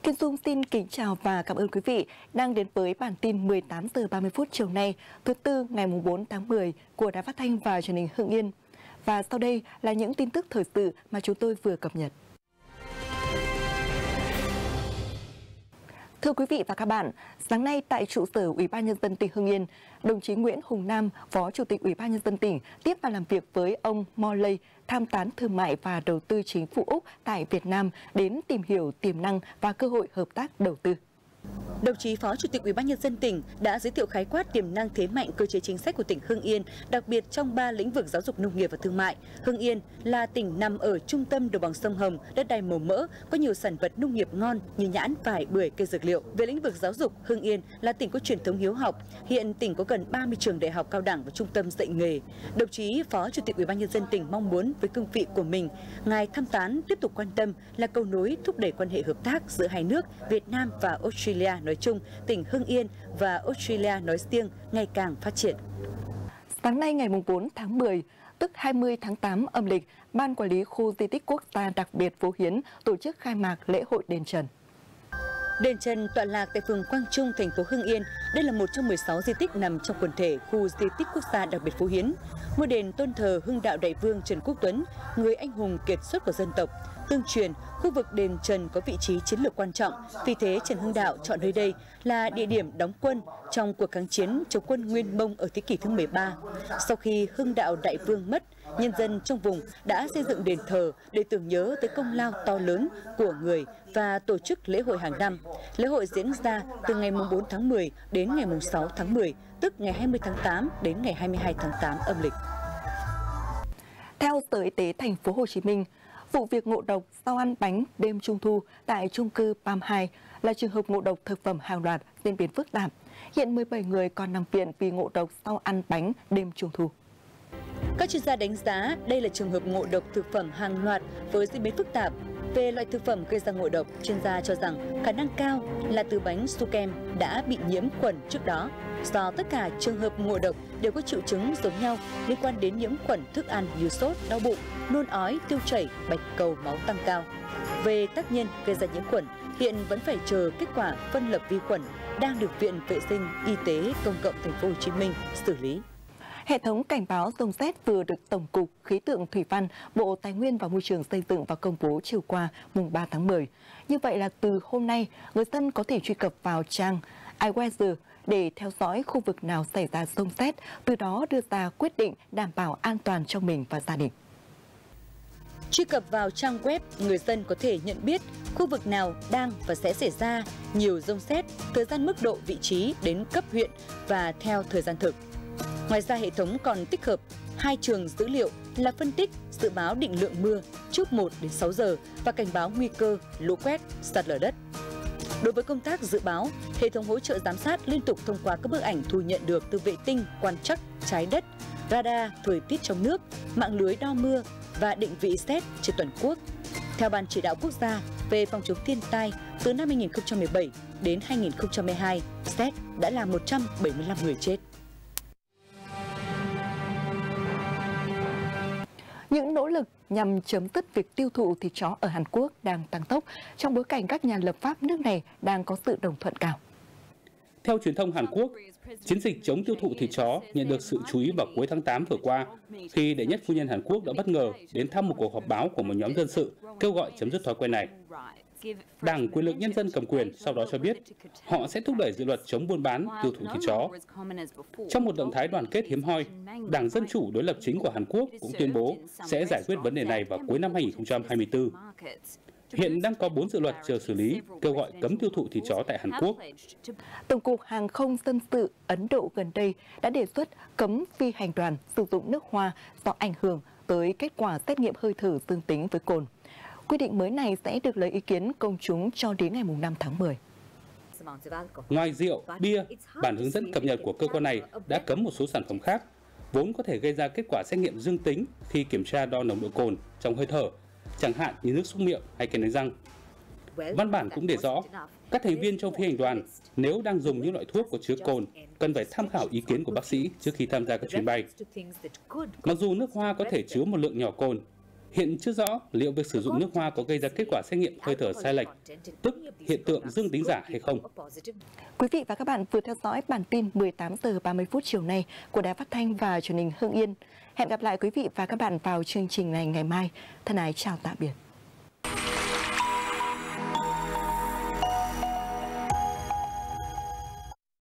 Kim Dung xin kính chào và cảm ơn quý vị đang đến với bản tin 18 giờ 30 phút chiều nay, thứ Tư ngày 4 tháng 10 của Đài Phát thanh và Truyền hình Hưng Yên. Và sau đây là những tin tức thời sự mà chúng tôi vừa cập nhật. Thưa quý vị và các bạn, sáng nay tại trụ sở Ủy ban Nhân dân tỉnh Hưng Yên, đồng chí Nguyễn Hùng Nam, Phó Chủ tịch Ủy ban Nhân dân tỉnh tiếp và làm việc với ông Morley, tham tán thương mại và đầu tư chính phủ Úc tại Việt Nam đến tìm hiểu tiềm năng và cơ hội hợp tác đầu tư. Đồng chí Phó Chủ tịch Ủy ban Nhân dân tỉnh đã giới thiệu khái quát tiềm năng thế mạnh cơ chế chính sách của tỉnh Hưng Yên, đặc biệt trong 3 lĩnh vực giáo dục, nông nghiệp và thương mại. Hưng Yên là tỉnh nằm ở trung tâm đồng bằng sông Hồng, đất đai màu mỡ, có nhiều sản vật nông nghiệp ngon như nhãn, vải, bưởi, cây dược liệu. Về lĩnh vực giáo dục, Hưng Yên là tỉnh có truyền thống hiếu học. Hiện tỉnh có gần 30 trường đại học cao đẳng và trung tâm dạy nghề. Đồng chí Phó Chủ tịch Ủy ban Nhân dân tỉnh mong muốn với cương vị của mình, ngài tham tán tiếp tục quan tâm là cầu nối thúc đẩy quan hệ hợp tác giữa hai nước Việt Nam và Australia nói chung, tỉnh Hưng Yên và Australia nói riêng ngày càng phát triển. Sáng nay ngày 4 tháng 10, tức 20 tháng 8 âm lịch, Ban Quản lý Khu Di tích Quốc gia đặc biệt Phố Hiến tổ chức khai mạc lễ hội Đền Trần. Đền Trần tọa lạc tại phường Quang Trung, thành phố Hưng Yên. Đây là một trong 16 di tích nằm trong quần thể Khu Di tích Quốc gia đặc biệt Phố Hiến. Ngôi đền tôn thờ Hưng đạo Đại vương Trần Quốc Tuấn, người anh hùng kiệt xuất của dân tộc. Tương truyền, khu vực đền Trần có vị trí chiến lược quan trọng, vì thế Trần Hưng Đạo chọn nơi đây là địa điểm đóng quân trong cuộc kháng chiến chống quân Nguyên Mông ở thế kỷ thứ 13. Sau khi Hưng đạo Đại vương mất, nhân dân trong vùng đã xây dựng đền thờ để tưởng nhớ tới công lao to lớn của người và tổ chức lễ hội hàng năm. Lễ hội diễn ra từ ngày 4 tháng 10 đến ngày 6 tháng 10, tức ngày 20 tháng 8 đến ngày 22 tháng 8 âm lịch. Theo Sở Y tế thành phố Hồ Chí Minh, vụ việc ngộ độc sau ăn bánh đêm Trung thu tại chung cư Palm 2 là trường hợp ngộ độc thực phẩm hàng loạt diễn biến phức tạp. Hiện 17 người còn nằm viện vì ngộ độc sau ăn bánh đêm Trung thu. Các chuyên gia đánh giá đây là trường hợp ngộ độc thực phẩm hàng loạt với diễn biến phức tạp. Về loại thực phẩm gây ra ngộ độc, chuyên gia cho rằng khả năng cao là từ bánh su kem đã bị nhiễm khuẩn trước đó. Do tất cả trường hợp ngộ độc đều có triệu chứng giống nhau liên quan đến nhiễm khuẩn thức ăn như sốt, đau bụng, nôn ói, tiêu chảy, bạch cầu máu tăng cao. Về tác nhân gây ra nhiễm khuẩn, hiện vẫn phải chờ kết quả phân lập vi khuẩn đang được Viện Vệ sinh Y tế Công cộng Thành phố Hồ Chí Minh xử lý. Hệ thống cảnh báo rông rét vừa được Tổng cục Khí tượng Thủy văn, Bộ Tài nguyên và Môi trường xây dựng và công bố chiều qua mùng 3 tháng 10. Như vậy là từ hôm nay, người dân có thể truy cập vào trang iWeather để theo dõi khu vực nào xảy ra rông rét, từ đó đưa ra quyết định đảm bảo an toàn cho mình và gia đình. Truy cập vào trang web, người dân có thể nhận biết khu vực nào đang và sẽ xảy ra nhiều rông rét, thời gian, mức độ, vị trí đến cấp huyện và theo thời gian thực. Ngoài ra, hệ thống còn tích hợp 2 trường dữ liệu là phân tích, dự báo định lượng mưa trước 1 đến 6 giờ và cảnh báo nguy cơ lũ quét, sạt lở đất. Đối với công tác dự báo, hệ thống hỗ trợ giám sát liên tục thông qua các bức ảnh thu nhận được từ vệ tinh quan trắc trái đất, radar thời tiết trong nước, mạng lưới đo mưa và định vị sét trên toàn quốc. Theo Ban Chỉ đạo Quốc gia về phòng chống thiên tai, từ năm 2017 đến 2022, sét đã làm 175 người chết. Những nỗ lực nhằm chấm dứt việc tiêu thụ thịt chó ở Hàn Quốc đang tăng tốc trong bối cảnh các nhà lập pháp nước này đang có sự đồng thuận cao. Theo truyền thông Hàn Quốc, chiến dịch chống tiêu thụ thịt chó nhận được sự chú ý vào cuối tháng 8 vừa qua, khi đệ nhất phu nhân Hàn Quốc đã bất ngờ đến thăm một cuộc họp báo của một nhóm dân sự kêu gọi chấm dứt thói quen này. Đảng Quyền lực Nhân dân cầm quyền sau đó cho biết họ sẽ thúc đẩy dự luật chống buôn bán tiêu thụ thịt chó. Trong một động thái đoàn kết hiếm hoi, Đảng Dân Chủ đối lập chính của Hàn Quốc cũng tuyên bố sẽ giải quyết vấn đề này vào cuối năm 2024. Hiện đang có 4 dự luật chờ xử lý kêu gọi cấm tiêu thụ thịt chó tại Hàn Quốc. Tổng cục Hàng không Dân sự Ấn Độ gần đây đã đề xuất cấm phi hành đoàn sử dụng nước hoa do ảnh hưởng tới kết quả xét nghiệm hơi thở dương tính với cồn. Quy định mới này sẽ được lấy ý kiến công chúng cho đến ngày 5 tháng 10. Ngoài rượu, bia, bản hướng dẫn cập nhật của cơ quan này đã cấm một số sản phẩm khác, vốn có thể gây ra kết quả xét nghiệm dương tính khi kiểm tra đo nồng độ cồn trong hơi thở, chẳng hạn như nước súc miệng hay kem đánh răng. Văn bản cũng để rõ, các thành viên trong phi hành đoàn nếu đang dùng những loại thuốc có chứa cồn cần phải tham khảo ý kiến của bác sĩ trước khi tham gia các chuyến bay. Mặc dù nước hoa có thể chứa một lượng nhỏ cồn, Hiện chưa rõ liệu việc sử dụng nước hoa có gây ra kết quả xét nghiệm hơi thở sai lệch, tức hiện tượng dương tính giả hay không. Quý vị và các bạn vừa theo dõi bản tin 18 giờ 30 phút chiều nay của Đài Phát thanh và Truyền hình Hưng Yên. Hẹn gặp lại quý vị và các bạn vào chương trình này ngày mai. Thân ái chào tạm biệt.